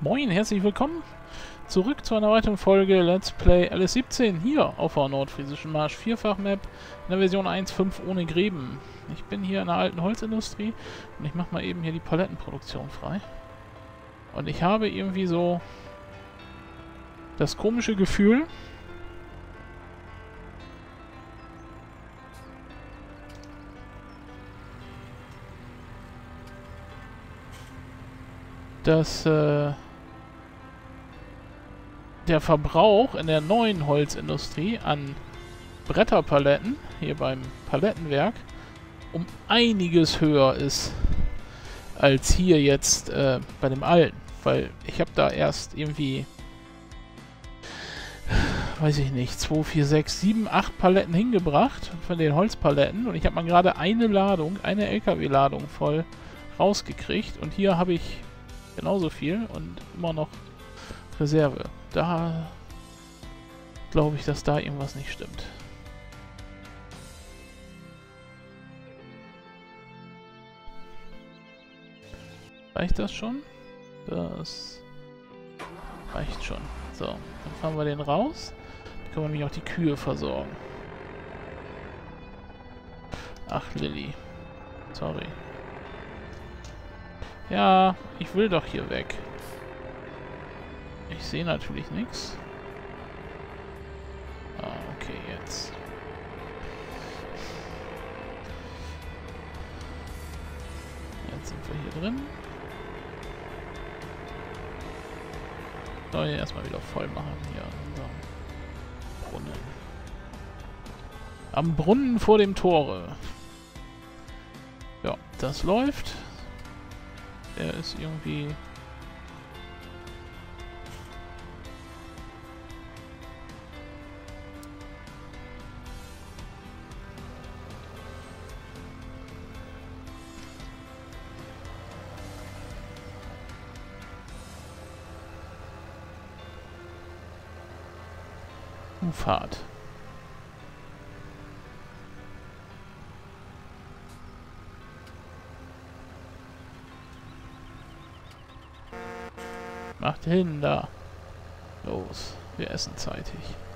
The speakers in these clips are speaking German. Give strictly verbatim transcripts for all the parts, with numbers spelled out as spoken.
Moin, herzlich willkommen zurück zu einer weiteren Folge Let's Play L S siebzehn hier auf der nordfriesischen Marsch vierfach Map in der Version eins Punkt fünf ohne Gräben. Ich bin hier in der alten Holzindustrie und ich mache mal eben hier die Palettenproduktion frei. Und ich habe irgendwie so das komische Gefühl, dass äh, der Verbrauch in der neuen Holzindustrie an Bretterpaletten, hier beim Palettenwerk, um einiges höher ist als hier jetzt äh, bei dem alten. Weil ich habe da erst irgendwie, weiß ich nicht, zwei, vier, sechs, sieben, acht Paletten hingebracht von den Holzpaletten und ich habe mal gerade eine Ladung, eine L K W-Ladung voll rausgekriegt und hier habe ich genauso viel und immer noch Reserve. Da glaube ich, dass da irgendwas nicht stimmt. Reicht das schon? Das reicht schon. So, dann fahren wir den raus. Dann können wir nämlich auch die Kühe versorgen. Ach, Lilly. Sorry. Ja, ich will doch hier weg. Ich sehe natürlich nichts. Ah, okay, jetzt. Jetzt sind wir hier drin. Soll ich erstmal wieder voll machen hier an unserem Brunnen. Am Brunnen vor dem Tore. Ja, das läuft. Der ist irgendwie... Fahrt. Macht hin da. Los, wir essen zeitig.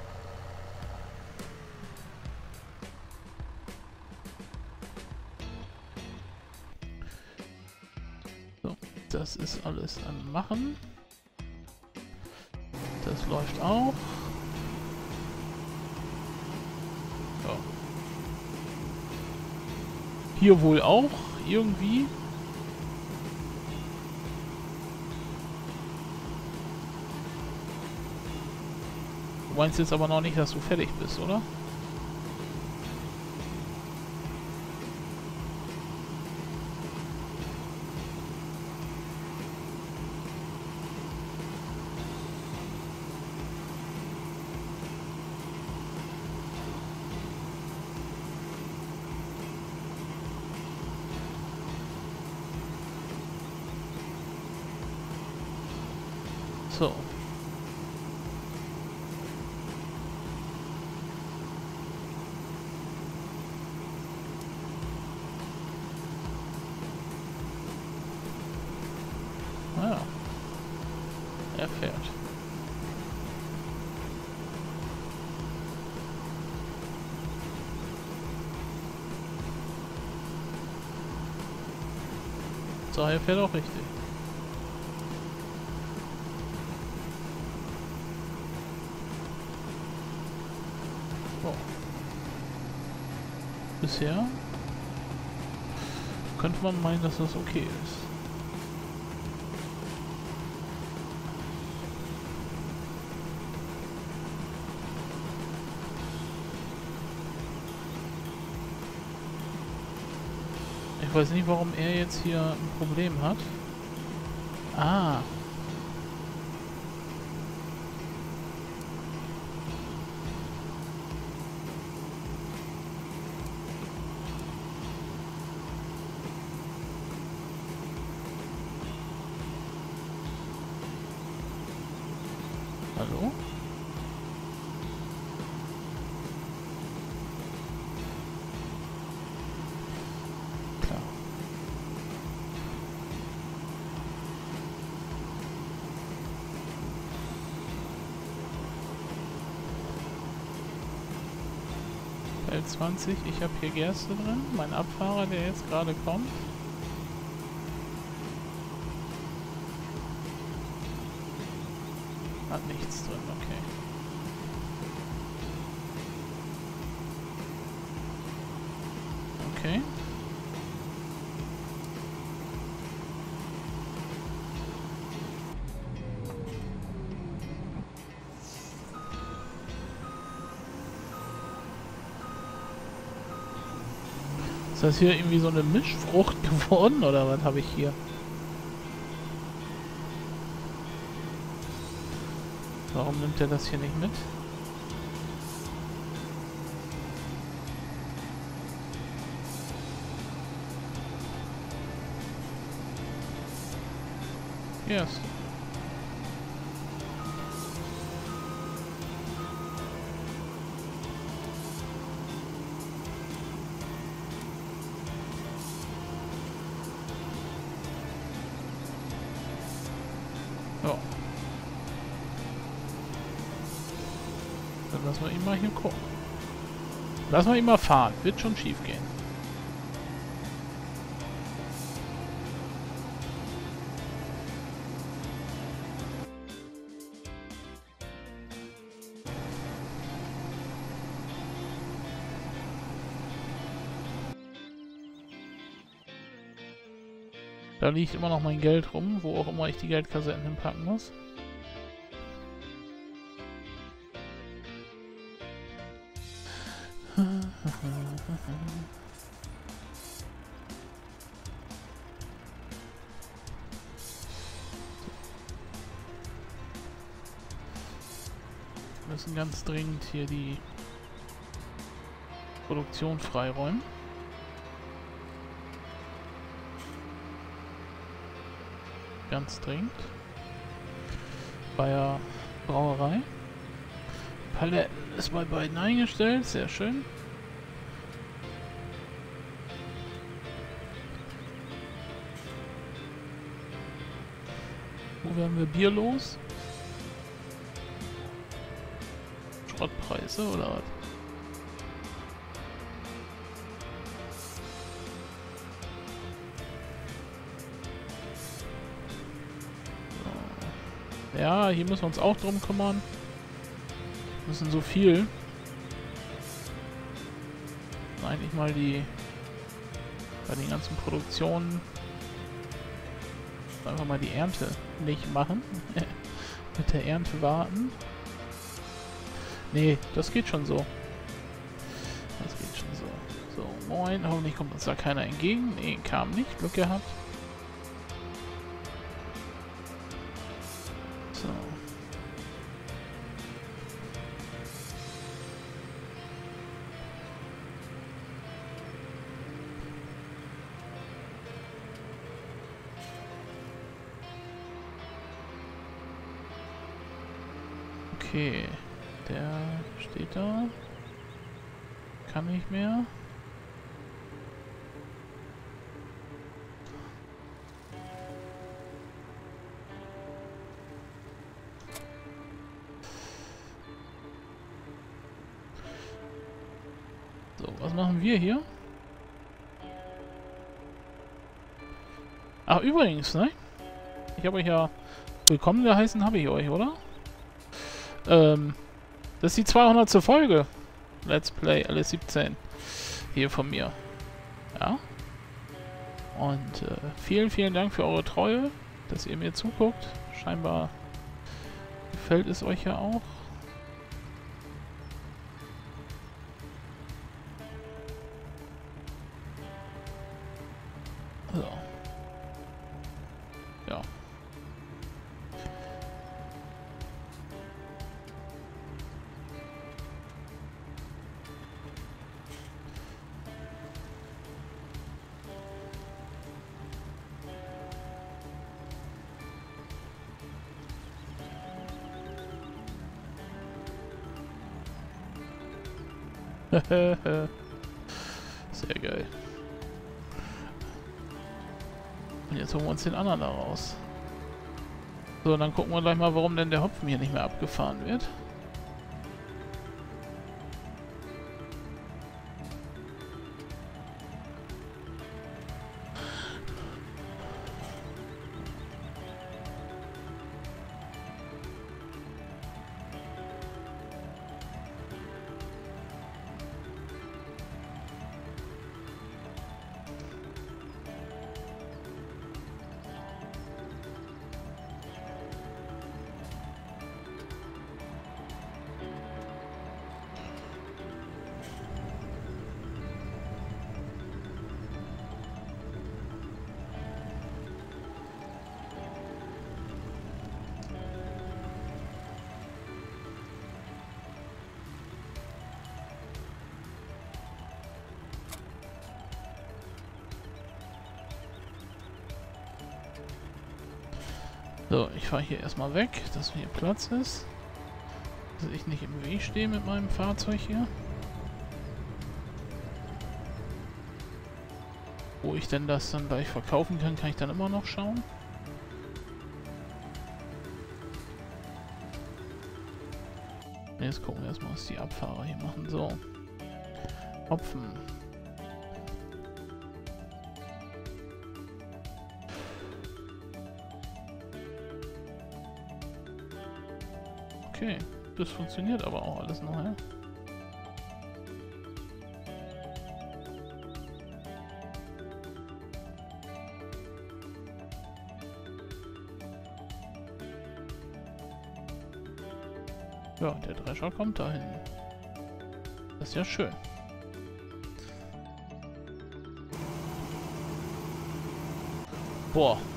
So, das ist alles an Machen. Das läuft auch. Hier wohl auch, irgendwie. Du meinst jetzt aber noch nicht, dass du fertig bist, oder? So. Ah. Er fährt. So, er fährt auch richtig. Bisher könnte man meinen, dass das okay ist. Ich weiß nicht, warum er jetzt hier ein Problem hat. Ah. Hallo? Klar. L zwanzig. Ich habe hier Gerste drin. Mein Abfahrer, der jetzt gerade kommt. Hat nichts drin, okay. Okay. Ist das hier irgendwie so eine Mischfrucht geworden oder was habe ich hier? Warum nimmt er das hier nicht mit? Yes. So. Dann lassen wir ihn mal hier gucken. Lassen wir ihn mal fahren. Wird schon schief gehen. Da liegt immer noch mein Geld rum, wo auch immer ich die Geldkassetten hinpacken muss. Wir müssen ganz dringend hier die Produktion freiräumen. Ganz dringend. Bayer Brauerei. Paletten ist bei beiden eingestellt, sehr schön. Wo werden wir Bier los? Schrottpreise oder was? Ja, hier müssen wir uns auch drum kümmern. Wir müssen so viel. Eigentlich mal die bei den ganzen Produktionen einfach mal die Ernte nicht machen. Mit der Ernte warten. Nee, das geht schon so. Das geht schon so. So, moin. Hoffentlich kommt uns da keiner entgegen. Nee, kam nicht. Glück gehabt. So. Okay. Der steht da. Kann nicht mehr. So, was machen wir hier? Ach, übrigens, ne? Ich habe euch ja willkommen geheißen, habe ich euch, oder? Ähm, das ist die zweihundertste Folge. Let's Play L S siebzehn. Hier von mir. Ja. Und äh, vielen, vielen Dank für eure Treue, dass ihr mir zuguckt. Scheinbar gefällt es euch ja auch. So. Ja. Sehr geil. Und jetzt holen wir uns den anderen da raus. So, dann gucken wir gleich mal, warum denn der Hopfen hier nicht mehr abgefahren wird. So, ich fahre hier erstmal weg, dass hier Platz ist. Dass ich nicht im Weg stehe mit meinem Fahrzeug hier. Wo ich denn das dann gleich verkaufen kann, kann ich dann immer noch schauen. Jetzt gucken wir erstmal, was die Abfahrer hier machen. So. Hopfen. Okay, das funktioniert aber auch alles noch, ja? Ja, der Drescher kommt dahin. Das ist ja schön. Boah.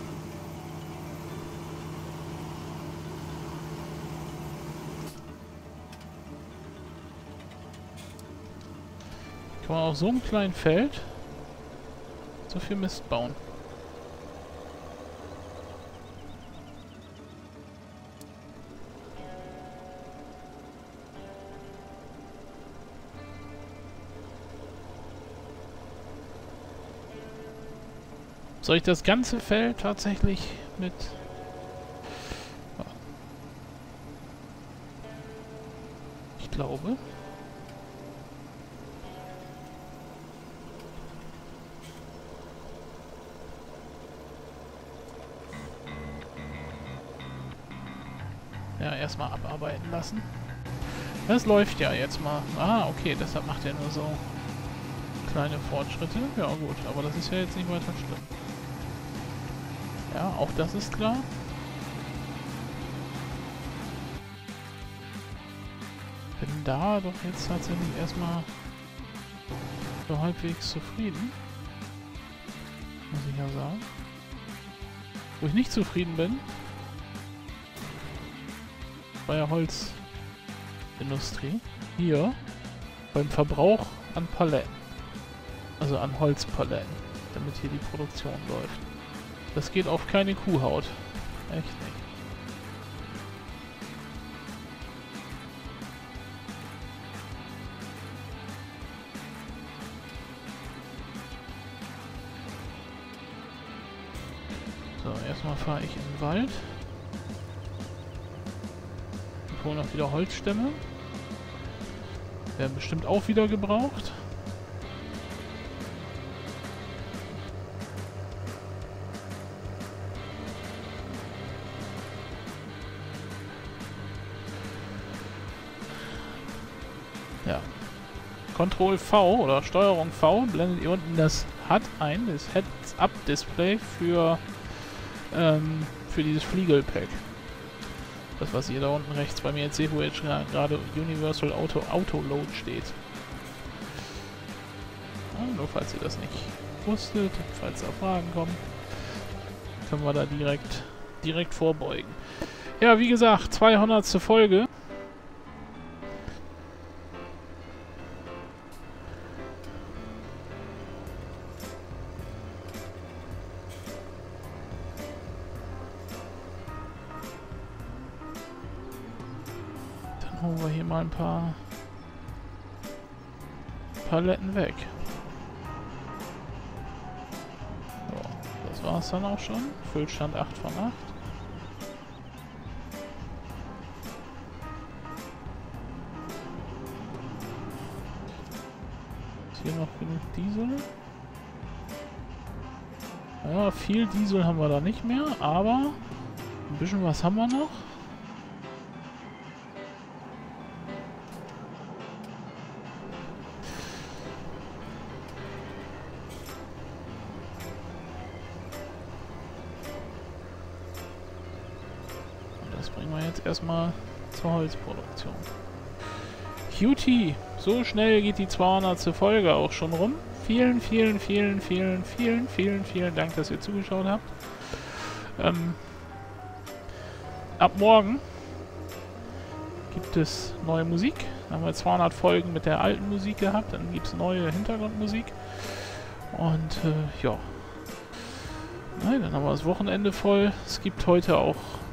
Kann man auf so einem kleinen Feld so viel Mist bauen. Soll ich das ganze Feld tatsächlich mit... Ja. Ich glaube... Ja, erstmal abarbeiten lassen. Das läuft ja jetzt mal. Ah, okay, deshalb macht er nur so kleine Fortschritte. Ja gut, aber das ist ja jetzt nicht weiter schlimm. Ja, auch das ist klar. Bin da doch jetzt tatsächlich erstmal so halbwegs zufrieden. Muss ich ja sagen. Wo ich nicht zufrieden bin, bei der Holzindustrie. Hier beim Verbrauch an Paletten. Also an Holzpaletten, damit hier die Produktion läuft. Das geht auf keine Kuhhaut. Echt nicht. So, erstmal fahre ich in den Wald. Ich hole noch wieder Holzstämme. Werden bestimmt auch wieder gebraucht. Ja. Control V oder Steuerung V blendet hier unten das H U D ein, das Heads-Up-Display für, ähm, für dieses Fliegelpack. Das, was ihr da unten rechts bei mir jetzt seht, wo jetzt gerade Universal Auto Autoload steht. Ja, nur falls ihr das nicht wusstet, falls da Fragen kommen, können wir da direkt, direkt vorbeugen. Ja, wie gesagt, zweihundertste Folge. Holen wir hier mal ein paar Paletten weg. So, das war's dann auch schon. Füllstand acht von acht. Ist hier noch genug Diesel? Ja, viel Diesel haben wir da nicht mehr, aber ein bisschen was haben wir noch. Das bringen wir jetzt erstmal zur Holzproduktion. Cutie, so schnell geht die zweihundertste Folge auch schon rum. Vielen, vielen, vielen, vielen, vielen, vielen, vielen Dank, dass ihr zugeschaut habt. Ähm, ab morgen gibt es neue Musik. Dann haben wir zweihundert Folgen mit der alten Musik gehabt. Dann gibt es neue Hintergrundmusik. Und äh, ja. Nein, dann haben wir das Wochenende voll. Es gibt heute auch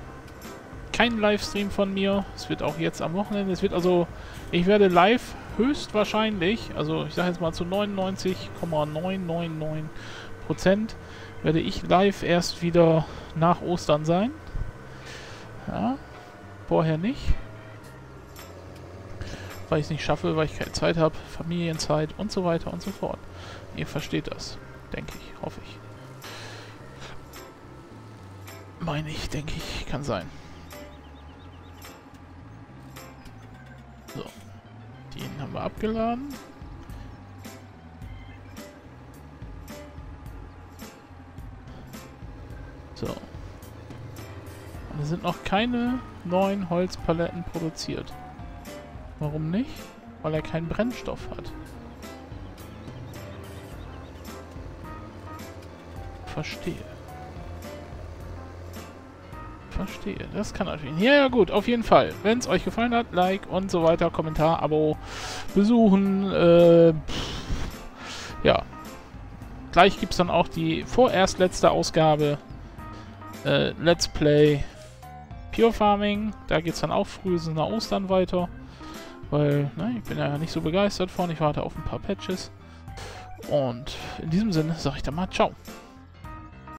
kein Livestream von mir. Es wird auch jetzt am Wochenende. Es wird also, ich werde live höchstwahrscheinlich, also ich sage jetzt mal zu neunundneunzig Komma neunhundertneunundneunzig Prozent, werde ich live erst wieder nach Ostern sein. Ja, vorher nicht. Weil ich es nicht schaffe, weil ich keine Zeit habe, Familienzeit und so weiter und so fort. Ihr versteht das, denke ich, hoffe ich. Meine ich, denke ich, kann sein. So, den haben wir abgeladen. So. Und es sind noch keine neuen Holzpaletten produziert. Warum nicht? Weil er keinen Brennstoff hat. Verstehe. Verstehe. Das kann natürlich... Ja, ja, gut. Auf jeden Fall. Wenn es euch gefallen hat, Like und so weiter, Kommentar, Abo, besuchen. Äh, pff, ja. Gleich gibt es dann auch die vorerst letzte Ausgabe. Äh, Let's Play Pure Farming. Da geht es dann auch frühestens nach Ostern weiter. Weil, ne, ich bin ja nicht so begeistert von. Ich warte auf ein paar Patches. Und in diesem Sinne sage ich dann mal ciao.